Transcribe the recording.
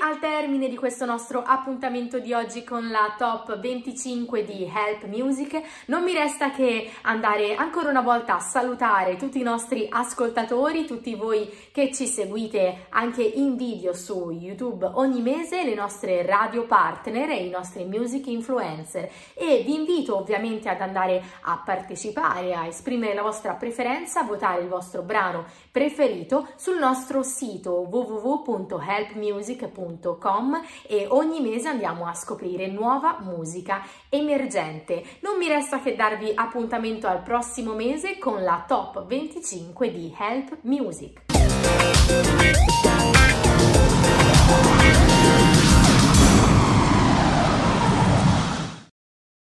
al termine di questo nostro appuntamento di oggi con la top 25 di Help Music. Non mi resta che andare ancora una volta a salutare tutti i nostri ascoltatori, tutti voi che ci seguite anche in video su YouTube ogni mese, le nostre radio partner e i nostri music influencer, e vi invito ovviamente ad andare a partecipare, a esprimere la vostra preferenza, a votare il vostro brano preferito sul nostro sito www.helpmusic.com, e ogni mese andiamo a scoprire nuova musica emergente. Non mi resta che darvi appuntamento al prossimo mese con la top 25 di Help Music.